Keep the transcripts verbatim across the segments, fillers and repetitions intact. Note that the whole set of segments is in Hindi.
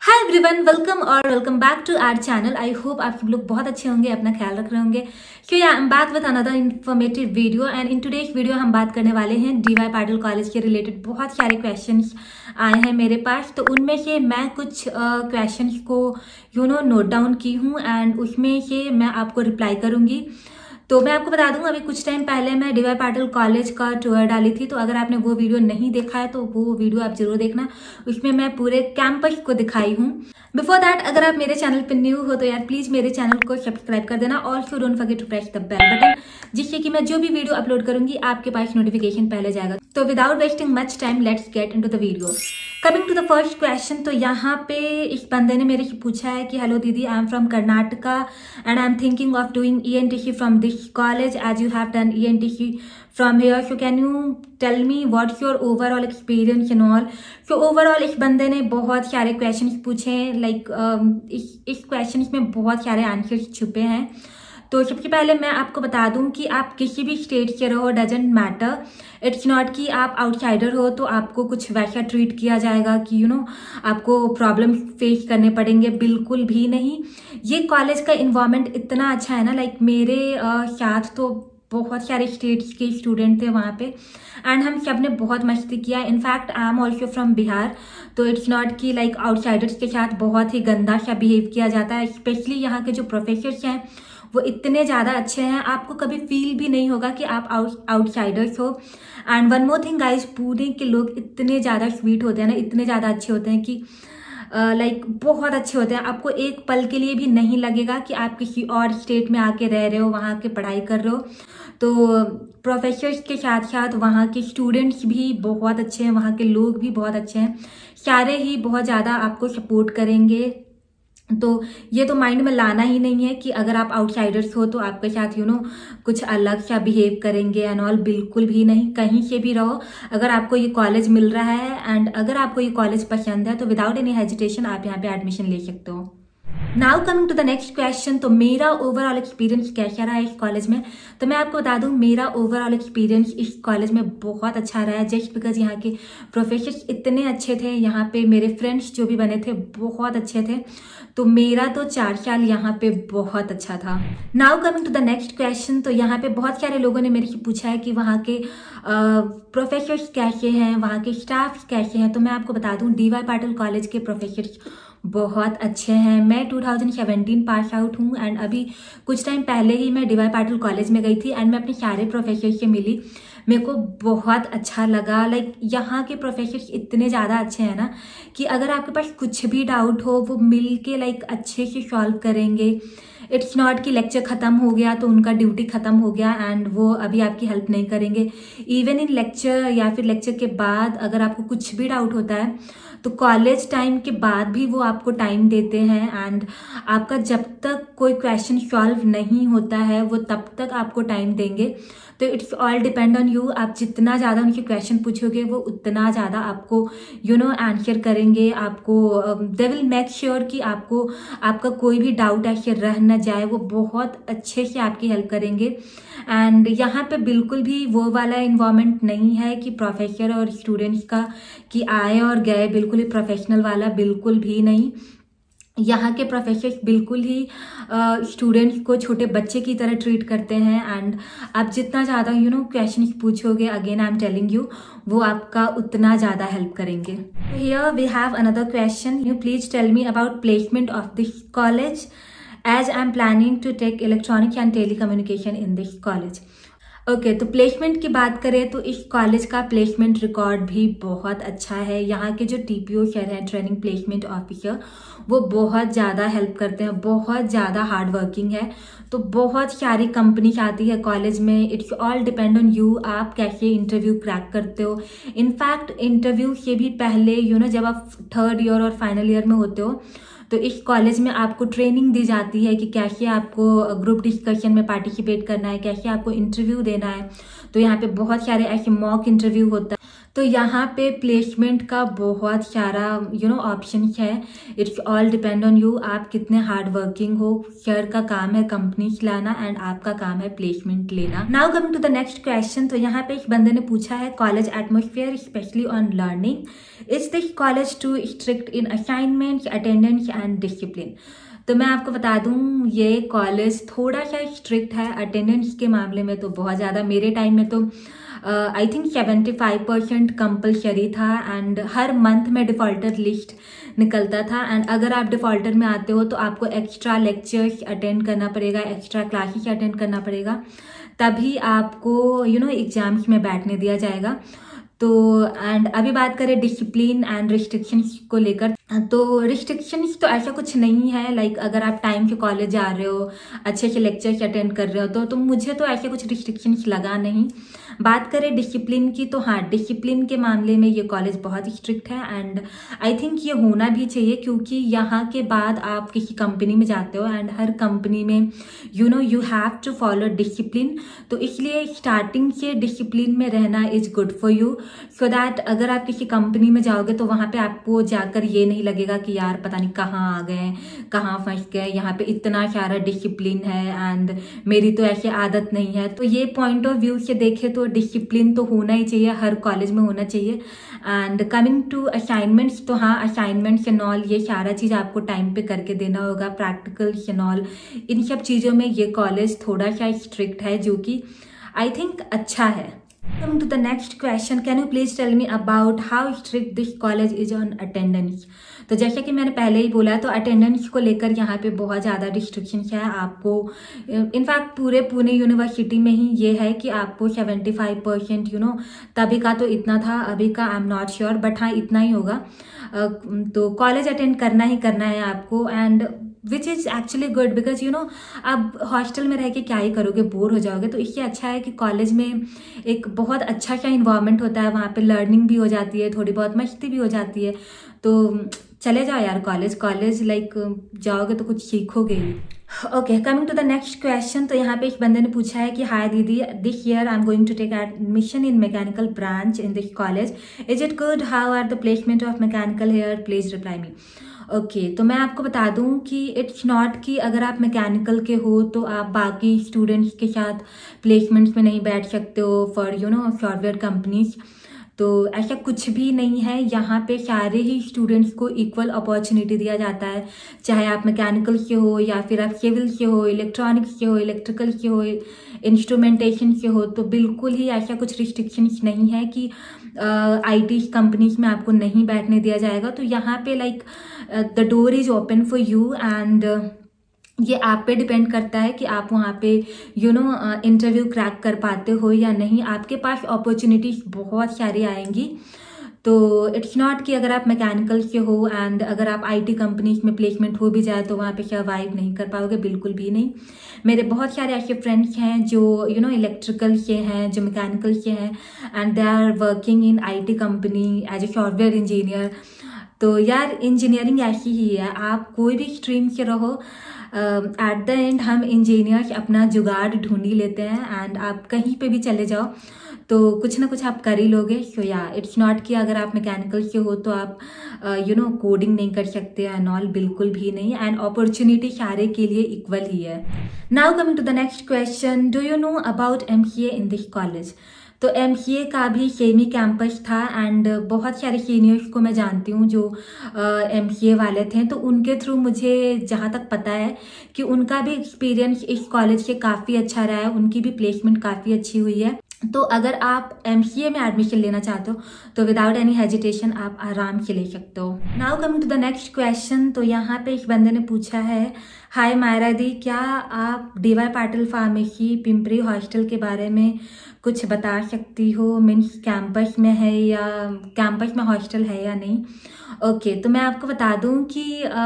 हाय एवरीवन, वेलकम और welcome back to our channel. I hope आप सब लोग बहुत अच्छे होंगे, अपना ख्याल रख रहे होंगे। So yeah I am back with another informative video and in today's video हम बात करने वाले हैं डीवाई पाटिल कॉलेज के रिलेटेड। बहुत सारे क्वेश्चंस आए हैं मेरे पास, तो उनमें से मैं कुछ क्वेश्चंस uh, को यू नो नोट डाउन की हूँ एंड उसमें से मैं आपको रिप्लाई करूँगी। तो मैं आपको बता दूं, अभी कुछ टाइम पहले मैं डीवाई पाटिल कॉलेज का टूर डाली थी, तो अगर आपने वो वीडियो नहीं देखा है तो वो वीडियो आप जरूर देखना। उसमें मैं पूरे कैंपस को दिखाई हूँ। बिफोर दैट, अगर आप मेरे चैनल पर न्यू हो तो यार प्लीज मेरे चैनल को सब्सक्राइब कर देना। Also don't forget to press the bell button, जिससे कि मैं जो भी वीडियो अपलोड करूंगी आपके पास नोटिफिकेशन पहले जाएगा। तो without wasting much time, let's get into the video. Coming to the first question, तो यहाँ पे इस बंदे ने मेरे से पूछा है कि हेलो दीदी, I am from Karnataka and I am thinking of doing E N T C from this college as you have done E N T C from here, so can you tell me what's your overall experience in all. So overall इस बंदे ने बहुत सारे क्वेश्चन पूछे हैं, लाइक like, uh, इस इस क्वेश्चन में बहुत सारे आंसर्स छुपे हैं। तो सबसे पहले मैं आपको बता दूं कि आप किसी भी स्टेट से रहो, डजेंट मैटर। इट्स नॉट कि आप आउटसाइडर हो तो आपको कुछ वैसा ट्रीट किया जाएगा कि यू नो आपको प्रॉब्लम फेस करने पड़ेंगे, बिल्कुल भी नहीं। ये कॉलेज का इन्वायरमेंट इतना अच्छा है ना, लाइक मेरे uh, साथ तो बहुत सारे स्टेट्स के स्टूडेंट थे वहाँ पे एंड हम सब ने बहुत मस्ती किया। In fact I am also from Bihar, तो इट्स नॉट कि लाइक आउटसाइडर्स के साथ बहुत ही गंदा सा बिहेव किया जाता है। स्पेशली यहाँ के जो प्रोफेसर्स हैं वो इतने ज़्यादा अच्छे हैं, आपको कभी फील भी नहीं होगा कि आप आउट आउटसाइडर्स हो। And one more thing guys, Pune के लोग इतने ज़्यादा स्वीट होते हैं ना, इतने ज़्यादा अच्छे होते हैं कि लाइक uh, like, बहुत अच्छे होते हैं। आपको एक पल के लिए भी नहीं लगेगा कि आप किसी और स्टेट में आके रह रहे हो, वहाँ के पढ़ाई कर रहे हो। तो प्रोफेसर्स के साथ साथ वहाँ के स्टूडेंट्स भी बहुत अच्छे हैं, वहाँ के लोग भी बहुत अच्छे हैं, सारे ही बहुत ज़्यादा आपको सपोर्ट करेंगे। तो ये तो माइंड में लाना ही नहीं है कि अगर आप आउटसाइडर्स हो तो आपके साथ यू नो कुछ अलग सा बिहेव करेंगे एंड ऑल, बिल्कुल भी नहीं। कहीं से भी रहो, अगर आपको ये कॉलेज मिल रहा है एंड अगर आपको ये कॉलेज पसंद है तो विदाउट एनी हेजिटेशन आप यहाँ पे एडमिशन ले सकते हो। Now coming to the next question, तो मेरा ओवरऑल एक्सपीरियंस कैसा रहा है इस कॉलेज में। तो मैं आपको बता दूं, मेरा ओवरऑल एक्सपीरियंस इस कॉलेज में बहुत अच्छा रहा है, जस्ट बिकॉज यहाँ के प्रोफेसर्स इतने अच्छे थे, यहाँ पे मेरे फ्रेंड्स जो भी बने थे बहुत अच्छे थे। तो मेरा तो चार साल यहाँ पे बहुत अच्छा था। Now coming to the next question, तो यहाँ पे बहुत सारे लोगों ने मेरे से पूछा है कि वहाँ के प्रोफेसर्स कैसे हैं, वहाँ के स्टाफ कैसे हैं। तो मैं आपको बता दूं, डीवाई पाटिल कॉलेज के प्रोफेसर्स बहुत अच्छे हैं। मैं two thousand seventeen pass out हूँ एंड अभी कुछ टाइम पहले ही मैं डीवाई पाटिल कॉलेज में गई थी एंड मैं अपने सारे प्रोफेसर से मिली, मेरे को बहुत अच्छा लगा। लाइक यहाँ के प्रोफेसर्स इतने ज़्यादा अच्छे हैं ना कि अगर आपके पास कुछ भी डाउट हो वो मिल के लाइक अच्छे से सॉल्व करेंगे। इट्स नॉट कि लेक्चर ख़त्म हो गया तो उनका ड्यूटी ख़त्म हो गया एंड वो अभी आपकी हेल्प नहीं करेंगे। इवन इन लेक्चर या फिर लेक्चर के बाद अगर आपको कुछ भी डाउट होता है तो कॉलेज टाइम के बाद भी वो आपको टाइम देते हैं एंड आपका जब तक कोई क्वेश्चन सॉल्व नहीं होता है वो तब तक आपको टाइम देंगे। तो it's all depend on you, आप जितना ज़्यादा उनके क्वेश्चन पूछोगे वो उतना ज़्यादा आपको यू नो आंसर करेंगे। आपको दे विल मेक श्योर कि आपको आपका कोई भी डाउट ऐसे रह न जाए, वो बहुत अच्छे से आपकी हेल्प करेंगे। एंड यहाँ पे बिल्कुल भी वो वाला इन्वायरमेंट नहीं है कि प्रोफेसर और स्टूडेंट्स का कि आए और गए, बिल्कुल ही प्रोफेशनल वाला, बिल्कुल भी नहीं। यहाँ के प्रोफेसर्स बिल्कुल ही स्टूडेंट्स uh, को छोटे बच्चे की तरह ट्रीट करते हैं एंड आप जितना ज़्यादा यू नो क्वेश्चन पूछोगे, again I am telling you, वो आपका उतना ज़्यादा हेल्प करेंगे। Here we have another question, you please tell me about placement of this college as I am planning to take electronic and telecommunication in this college. Okay, तो प्लेसमेंट की बात करें तो इस कॉलेज का प्लेसमेंट रिकॉर्ड भी बहुत अच्छा है। यहाँ के जो टीपीओ सर हैं, ट्रेनिंग प्लेसमेंट ऑफिसर, वो बहुत ज़्यादा हेल्प करते हैं, बहुत ज़्यादा हार्ड वर्किंग है। तो बहुत सारी कंपनीज आती है कॉलेज में। It's all depend on you, आप कैसे इंटरव्यू क्रैक करते हो। इनफैक्ट इंटरव्यू से भी पहले यू नो जब आप थर्ड ईयर और फाइनल ईयर में होते हो तो इस कॉलेज में आपको ट्रेनिंग दी जाती है कि कैसे आपको ग्रुप डिस्कशन में पार्टिसिपेट करना है, कैसे आपको इंटरव्यू देना है। तो यहाँ पे बहुत सारे ऐसे मॉक इंटरव्यू होता है। तो यहाँ पे प्लेसमेंट का बहुत सारा यू नो ऑप्शन है। It's all depend on you, आप कितने हार्ड वर्किंग हो। सर का काम है कंपनी चलाना एंड आपका काम है प्लेसमेंट लेना। Now coming to the next question. तो यहाँ पे एक बंदे ने पूछा है college atmosphere specially on learning, is this college too strict in assignments, attendance and discipline. तो मैं आपको बता दूं ये कॉलेज थोड़ा सा स्ट्रिक्ट है। अटेंडेंस के मामले में तो बहुत ज़्यादा, मेरे टाइम में तो I think seventy five percent compulsory था एंड हर मंथ में डिफ़ॉल्टर लिस्ट निकलता था। एंड अगर आप डिफ़ॉल्टर में आते हो तो आपको एक्स्ट्रा लेक्चर्स अटेंड करना पड़ेगा, एक्स्ट्रा क्लासेस अटेंड करना पड़ेगा, तभी आपको यू नो एग्जाम्स में बैठने दिया जाएगा। तो एंड अभी बात करें डिसिप्लिन एंड रिस्ट्रिक्शंस को लेकर, तो रिस्ट्रिक्शंस तो ऐसा कुछ नहीं है। लाइक like, अगर आप टाइम से कॉलेज जा रहे हो, अच्छे से लेक्चर्स अटेंड कर रहे हो तो, तो मुझे तो ऐसे कुछ रिस्ट्रिक्शंस लगा नहीं। बात करें डिसिप्लिन की तो हाँ, डिसिप्लिन के मामले में ये कॉलेज बहुत स्ट्रिक्ट है एंड आई थिंक ये होना भी चाहिए, क्योंकि यहाँ के बाद आप किसी कंपनी में जाते हो एंड हर कंपनी में you know you have to follow discipline. तो इसलिए स्टार्टिंग से डिसिप्लिन में रहना is good for you, so that अगर आप किसी कंपनी में जाओगे तो वहाँ पे आपको जाकर ये नहीं लगेगा कि यार पता नहीं कहाँ आ गए, कहाँ फंस गए, यहाँ पे इतना सारा डिसिप्लिन है एंड मेरी तो ऐसी आदत नहीं है। तो ये पॉइंट ऑफ व्यू से देखे तो डिसिप्लिन तो होना ही चाहिए, हर कॉलेज में होना चाहिए। एंड कमिंग टू असाइनमेंट्स, तो हाँ असाइनमेंट्स एंड ऑल ये सारा चीज़ आपको टाइम पे करके देना होगा, प्रैक्टिकल्स एंड ऑल, इन सब चीज़ों में ये कॉलेज थोड़ा सा स्ट्रिक्ट है, जो कि आई थिंक अच्छा है। Coming to the next question, can you please tell me about how strict this college is on attendance? तो जैसे कि मैंने पहले ही बोला, तो अटेंडेंस को लेकर यहाँ पे बहुत ज़्यादा रिस्ट्रिक्शंस है। आपको इनफैक्ट पूरे पुणे यूनिवर्सिटी में ही ये है कि आपको seventy five percent you know, तभी का तो इतना था, अभी का I am not sure, but हाँ इतना ही होगा। तो कॉलेज अटेंड करना ही करना है आपको, and which is actually good because you know अब हॉस्टल में रह के क्या ही करोगे, बोर हो जाओगे। तो इससे अच्छा है कि कॉलेज में एक बहुत अच्छा सा इन्वायरमेंट होता है, वहाँ पे लर्निंग भी हो जाती है, थोड़ी बहुत मस्ती भी हो जाती है। तो चले जाओ यार कॉलेज, कॉलेज लाइक जाओगे तो कुछ सीखोगे ही। Okay, coming to the next question. तो यहाँ पे एक बंदे ने पूछा है कि हाय दीदी, this year I am going to take admission in mechanical branch in this college, is it good, how are the placement of mechanical here, please reply me. Okay okay, तो मैं आपको बता दूं कि इट्स नॉट कि अगर आप मैकेनिकल के हो तो आप बाकी स्टूडेंट्स के साथ प्लेसमेंट्स में नहीं बैठ सकते हो for you know software companies. तो ऐसा कुछ भी नहीं है, यहाँ पे सारे ही स्टूडेंट्स को इक्वल अपॉर्चुनिटी दिया जाता है, चाहे आप मैकेनिकल से हो या फिर आप सिविल से हो, इलेक्ट्रॉनिक्स से हो, इलेक्ट्रिकल से हो, इंस्ट्रूमेंटेशन से हो। तो बिल्कुल ही ऐसा कुछ रिस्ट्रिक्शंस नहीं है कि आईटी कंपनीज में आपको नहीं बैठने दिया जाएगा। तो यहाँ पे like the door is open for you and ये आप पे डिपेंड करता है कि आप वहाँ पे यू नो इंटरव्यू क्रैक कर पाते हो या नहीं। आपके पास अपॉर्चुनिटीज बहुत सारी आएंगी। तो इट्स नॉट कि अगर आप मैकेनिकल से हो एंड अगर आप आईटी कंपनीज में प्लेसमेंट हो भी जाए तो वहाँ पे सर्वाइव नहीं कर पाओगे, बिल्कुल भी नहीं। मेरे बहुत सारे ऐसे फ्रेंड्स हैं जो यू नो इलेक्ट्रिकल से हैं, जो मैकेनिकल से हैं and they are working in IT company as a software engineer. तो यार इंजीनियरिंग ऐसी ही है, आप कोई भी स्ट्रीम से रहो, एट द एंड हम इंजीनियर्स अपना जुगाड़ ढूंढ ही लेते हैं एंड आप कहीं पे भी चले जाओ तो कुछ ना कुछ आप कर ही लोगे। सो या इट्स नॉट कि अगर आप मैकेनिकल से हो तो आप यू नो कोडिंग नहीं कर सकते एंड ऑल, बिल्कुल भी नहीं। एंड अपॉर्चुनिटी सारे के लिए इक्वल ही है। Now coming to the next question, do you know about MCA in this college. तो एमसीए का भी सेमी कैंपस था एंड बहुत सारे सीनियर्स को मैं जानती हूँ जो एमसीए वाले थे, तो उनके थ्रू मुझे जहाँ तक पता है कि उनका भी एक्सपीरियंस इस कॉलेज से काफ़ी अच्छा रहा है, उनकी भी प्लेसमेंट काफ़ी अच्छी हुई है। तो अगर आप एमसीए में एडमिशन लेना चाहते हो तो विदाउट एनी हेजिटेशन आप आराम से ले सकते हो। Now coming to the next question. तो यहाँ पे एक बंदे ने पूछा है, हाय मायरा दी, क्या आप D Y Patil pharmacy Pimpri hostel के बारे में कुछ बता सकती हो, मीन्स कैंपस में है या कैंपस में हॉस्टल है या नहीं। ओके okay, तो मैं आपको बता दूं कि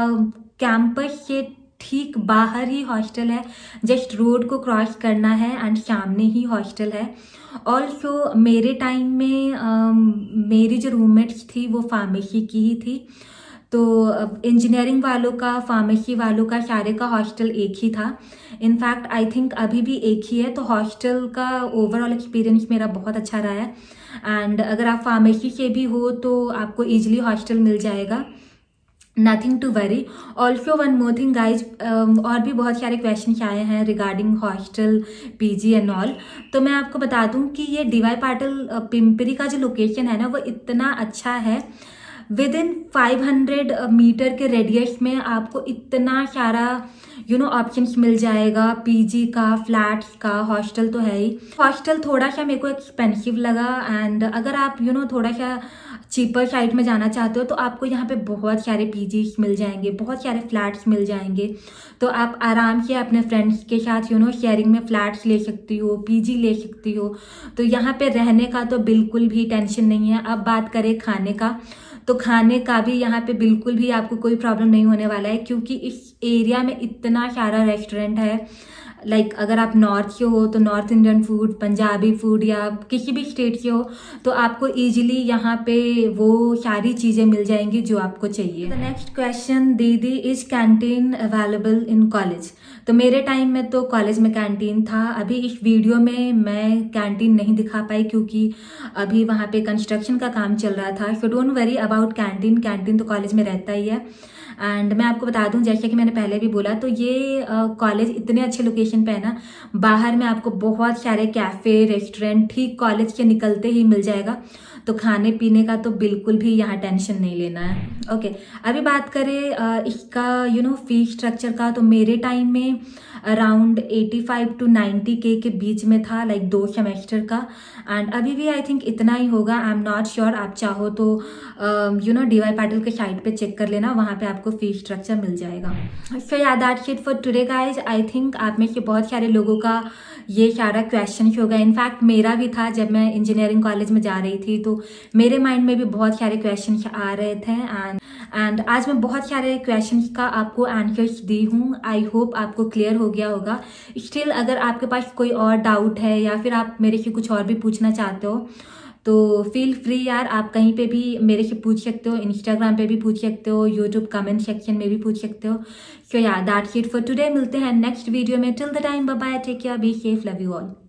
कैंपस से ठीक बाहर ही हॉस्टल है, जस्ट रोड को क्रॉस करना है एंड सामने ही हॉस्टल है। ऑल्सो मेरे टाइम में uh, मेरी जो रूममेट्स थी वो फार्मेसी की ही थी, तो इंजीनियरिंग वालों का, फार्मेसी वालों का, सारे का हॉस्टल एक ही था। इनफैक्ट आई थिंक अभी भी एक ही है। तो हॉस्टल का ओवरऑल एक्सपीरियंस मेरा बहुत अच्छा रहा है। एंड अगर आप फार्मेसी से भी हो तो आपको ईजिली हॉस्टल मिल जाएगा, nothing to worry. Also one more thing guys, और भी बहुत सारे क्वेश्चन आए हैं regarding hostel, PG and all. तो मैं आपको बता दूं कि ये डीवाई पाटिल पिंपरी का जो लोकेशन है ना, वो इतना अच्छा है। Within five hundred meter के रेडियस में आपको इतना सारा यू नो ऑप्शंस मिल जाएगा, पीजी का, फ्लैट्स का, हॉस्टल तो है ही। हॉस्टल थोड़ा सा मेरे को एक्सपेंसिव लगा, एंड अगर आप यू you नो know, थोड़ा सा चीपर साइड में जाना चाहते हो तो आपको यहाँ पे बहुत सारे पीजीज मिल जाएंगे, बहुत सारे फ्लैट्स मिल जाएंगे। तो आप आराम से अपने फ्रेंड्स के साथ यू नो शेयरिंग में फ्लैट्स ले सकती हो, पीजी ले सकती हो। तो यहाँ पे रहने का तो बिल्कुल भी टेंशन नहीं है। अब बात करें खाने का, तो खाने का भी यहाँ पे बिल्कुल भी आपको कोई प्रॉब्लम नहीं होने वाला है, क्योंकि इस एरिया में इतना सारा रेस्टोरेंट है। लाइक like, अगर आप नॉर्थ के हो तो north Indian food, Punjabi food, या किसी भी स्टेट के हो तो आपको इजीली यहाँ पे वो सारी चीज़ें मिल जाएंगी जो आपको चाहिए। द नेक्स्ट क्वेश्चन, दीदी is canteen available in college? तो मेरे टाइम में तो कॉलेज में कैंटीन था। अभी इस वीडियो में मैं कैंटीन नहीं दिखा पाई क्योंकि अभी वहाँ पे कंस्ट्रक्शन का काम चल रहा था। So don't worry about canteen, canteen तो कॉलेज में रहता ही है। एंड मैं आपको बता दूं, जैसे कि मैंने पहले भी बोला, तो ये कॉलेज uh, इतने अच्छे लोकेशन पे है ना, बाहर में आपको बहुत सारे कैफे, रेस्टोरेंट ठीक कॉलेज के निकलते ही मिल जाएगा। तो खाने पीने का तो बिल्कुल भी यहाँ टेंशन नहीं लेना है। ओके okay, अभी बात करें uh, इसका यू नो फी स्ट्रक्चर का, तो मेरे टाइम में around eighty five to ninety के के बीच में था, लाइक दो सेमेस्टर का। एंड अभी भी आई थिंक इतना ही होगा, आई एम नॉट श्योर। आप चाहो तो यू नो डीवाई पाटिल के साइट पे चेक कर लेना, वहाँ पे आपको फी स्ट्रक्चर मिल जाएगा। सो या that's it for today guys. I think आप में से बहुत सारे लोगों का ये सारा क्वेश्चन होगा। इनफैक्ट मेरा भी था, जब मैं इंजीनियरिंग कॉलेज में जा रही थी तो मेरे माइंड में भी बहुत सारे क्वेश्चन आ रहे थे। एंड एंड आज मैं बहुत सारे क्वेश्चंस का आपको आंसर्स दी हूँ। आई होप आपको क्लियर हो गया होगा। स्टिल अगर आपके पास कोई और डाउट है या फिर आप मेरे से कुछ और भी पूछना चाहते हो तो फील फ्री यार, आप कहीं पे भी मेरे से पूछ सकते हो, इंस्टाग्राम पे भी पूछ सकते हो, यूट्यूब कमेंट सेक्शन में भी पूछ सकते हो। सो या दैट्स इट फॉर टुडे। मिलते हैं नेक्स्ट वीडियो में। Till the time bye bye, take care, be safe, love you all.